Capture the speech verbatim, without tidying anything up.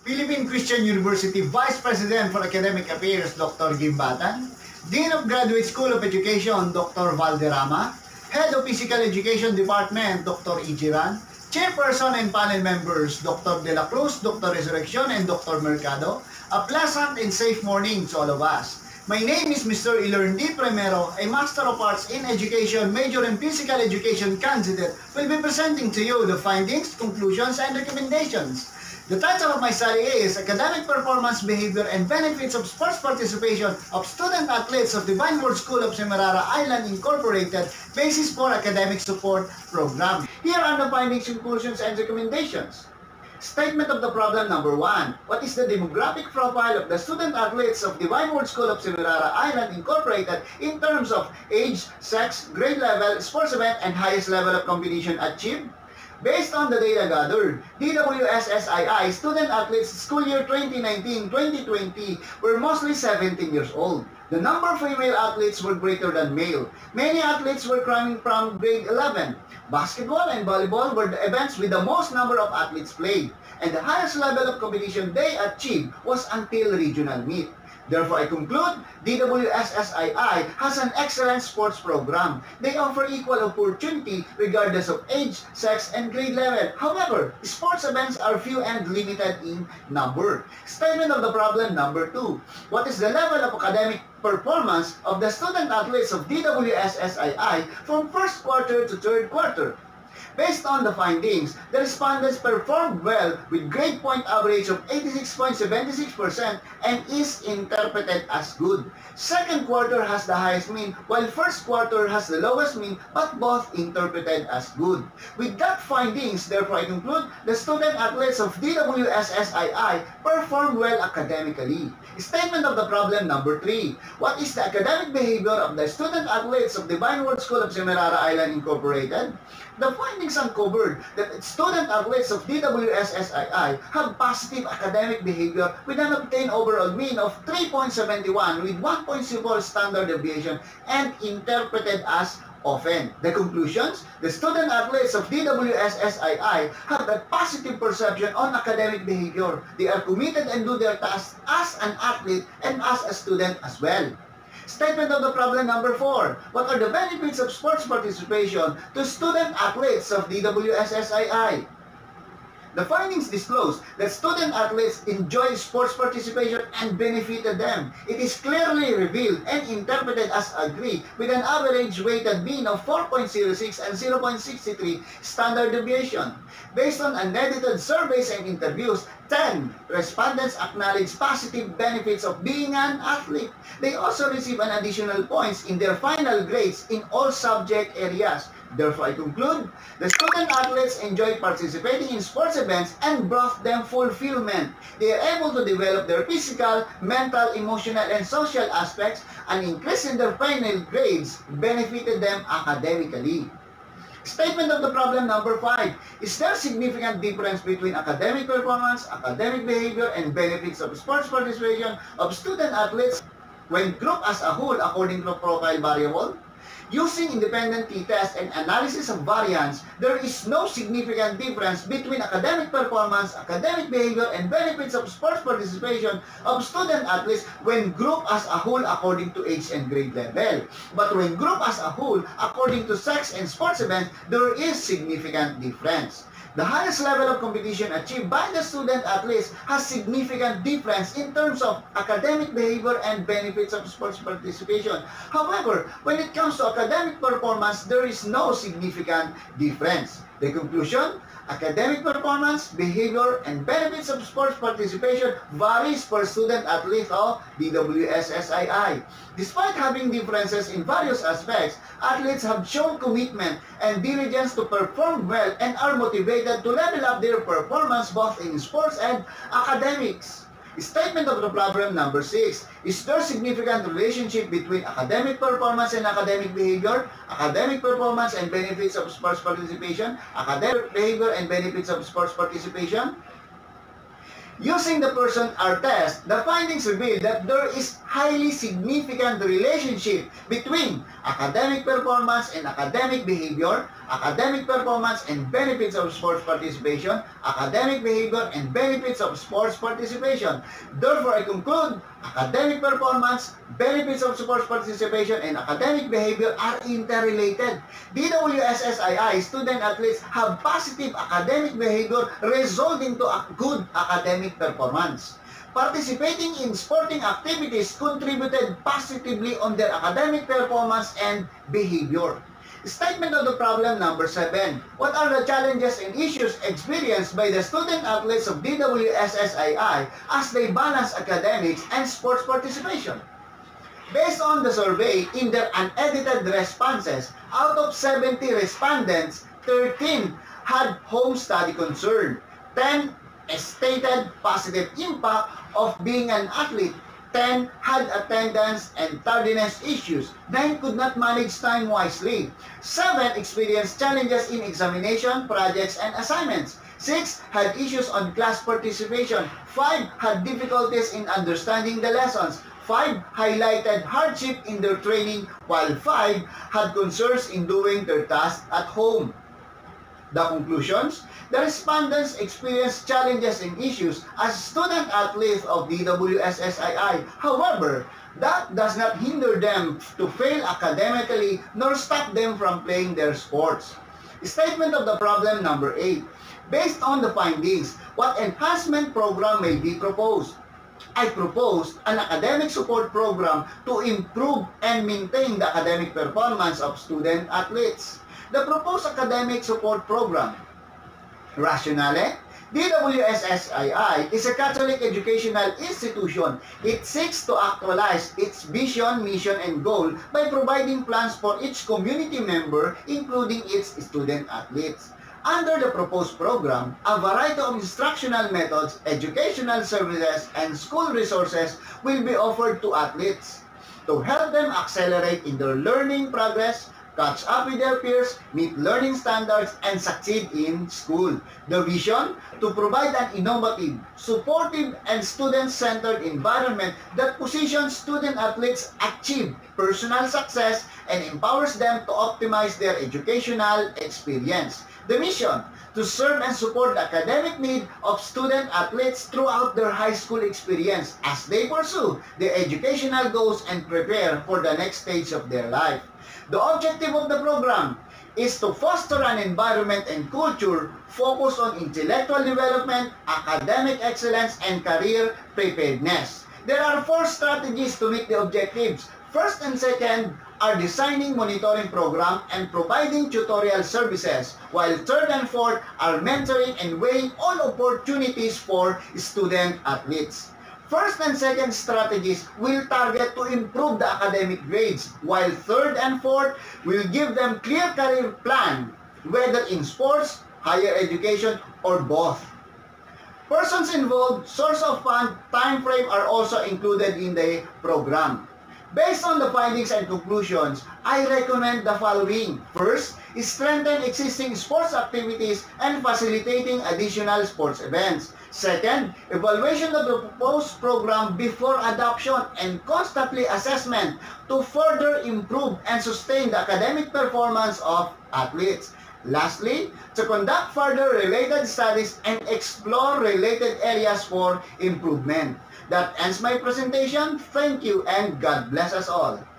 Philippine Christian University Vice President for Academic Affairs, Doctor Gimbatan, Dean of Graduate School of Education, Doctor Valderrama, Head of Physical Education Department, Doctor Ijiran, Chairperson and panel members, Doctor De La Cruz, Doctor Resurrection, and Doctor Mercado. A pleasant and safe morning to all of us. My name is Mister Ilerndi Primero, a Master of Arts in Education, major in Physical Education candidate, will be presenting to you the findings, conclusions, and recommendations. The title of my study is Academic Performance, Behavior, and Benefits of Sports Participation of Student Athletes of Divine Word School of Semirara Island Incorporated, Basis for Academic Support Program. Here are the findings, conclusions, and recommendations. Statement of the problem number one. What is the demographic profile of the student athletes of Divine Word School of Semirara Island Incorporated in terms of age, sex, grade level, sports event, and highest level of competition achieved? Based on the data gathered, D W S S I I student athletes school year twenty nineteen twenty twenty were mostly seventeen years old. The number of female athletes were greater than male. Many athletes were coming from grade eleven. Basketball and volleyball were the events with the most number of athletes played, and the highest level of competition they achieved was until regional meet. Therefore, I conclude, D W S S I I has an excellent sports program. They offer equal opportunity regardless of age, sex, and grade level. However, sports events are few and limited in number. Statement of the problem number two. What is the level of academic performance of the student athletes of D W S S I I from first quarter to third quarter? Based on the findings, the respondents performed well with grade point average of eighty-six point seven six percent and is interpreted as good. Second quarter has the highest mean, while first quarter has the lowest mean, but both interpreted as good. With that findings, therefore I conclude, the student athletes of D W S S I I performed well academically. Statement of the problem number three. What is the academic behavior of the student athletes of Divine Word School of Semirara Island Incorporated? The findings uncovered that student athletes of D W S S I I have positive academic behavior with an obtained overall mean of three point seven one with one point zero four standard deviation and interpreted as often. The conclusions, the student athletes of D W S S I I have a positive perception on academic behavior. They are committed and do their tasks as an athlete and as a student as well. Statement of the problem number four. What are the benefits of sports participation to student athletes of D W S S I I? The findings disclose that student athletes enjoy sports participation and benefited them. It is clearly revealed and interpreted as agree with an average weighted mean of four point zero six and zero point six three standard deviation. Based on unedited surveys and interviews, ten respondents acknowledge positive benefits of being an athlete. They also receive an additional points in their final grades in all subject areas. Therefore, I conclude, the student athletes enjoy participating in sports events and brought them fulfillment. They are able to develop their physical, mental, emotional, and social aspects, and increase in their final grades benefited them academically. Statement of the problem number five. Is there significant difference between academic performance, academic behavior, and benefits of sports participation of student athletes when grouped as a whole according to profile variable? Using independent t-test and analysis of variance, there is no significant difference between academic performance, academic behavior, and benefits of sports participation of student athletes when grouped as a whole according to age and grade level. But when grouped as a whole according to sex and sports events, there is significant difference. The highest level of competition achieved by the student athletes has significant difference in terms of academic behavior and benefits of sports participation. However, when it comes to academic performance, there is no significant difference. The conclusion, academic performance, behavior, and benefits of sports participation varies per student athlete of D W S S I I. Despite having differences in various aspects, athletes have shown commitment and diligence to perform well and are motivated to level up their performance both in sports and academics. Statement of the problem number six. Is there significant relationship between academic performance and academic behavior, academic performance and benefits of sports participation, academic behavior and benefits of sports participation? Using the person R test, the findings reveal that there is highly significant relationship between academic performance and academic behavior, academic performance and benefits of sports participation, academic behavior and benefits of sports participation. Therefore, I conclude, academic performance, benefits of sports participation, and academic behavior are interrelated. D W S S I I student athletes have positive academic behavior resulting to a good academic performance. Participating in sporting activities contributed positively on their academic performance and behavior. Statement of the problem number seven. What are the challenges and issues experienced by the student athletes of D W S S I I as they balance academics and sports participation? Based on the survey, in their unedited responses, out of seventy respondents, thirteen had home study concern, ten stated positive impact of being an athlete, ten had attendance and tardiness issues, nine could not manage time wisely, seven experienced challenges in examination, projects, and assignments, six had issues on class participation, five had difficulties in understanding the lessons, five highlighted hardship in their training, while five had concerns in doing their tasks at home. The conclusions: the respondents experienced challenges and issues as student athletes of D W S S I I. However, that does not hinder them to fail academically nor stop them from playing their sports. Statement of the problem number eight. Based on the findings, what enhancement program may be proposed? I proposed an academic support program to improve and maintain the academic performance of student athletes. The proposed academic support program. Rationale: D W S S I I is a Catholic educational institution. It seeks to actualize its vision, mission, and goal by providing plans for each community member, including its student athletes. Under the proposed program, a variety of instructional methods, educational services, and school resources will be offered to athletes to help them accelerate in their learning progress, catch up with their peers, meet learning standards, and succeed in school. The vision: to provide an innovative, supportive, and student-centered environment that positions student athletes achieve personal success and empowers them to optimize their educational experience. The mission: to serve and support the academic need of student athletes throughout their high school experience as they pursue their educational goals and prepare for the next stage of their life. The objective of the program is to foster an environment and culture focused on intellectual development, academic excellence, and career preparedness. There are four strategies to meet the objectives. First and second are designing monitoring program and providing tutorial services, while third and fourth are mentoring and weighing all opportunities for student athletes. First and second strategies will target to improve the academic grades, while third and fourth will give them clear career plan, whether in sports, higher education, or both. Persons involved, source of fund, time frame are also included in the program. Based on the findings and conclusions, I recommend the following. First, strengthen existing sports activities and facilitating additional sports events. Second, evaluation of the proposed program before adoption and constantly assessment to further improve and sustain the academic performance of athletes. Lastly, to conduct further related studies and explore related areas for improvement. That ends my presentation. Thank you and God bless us all.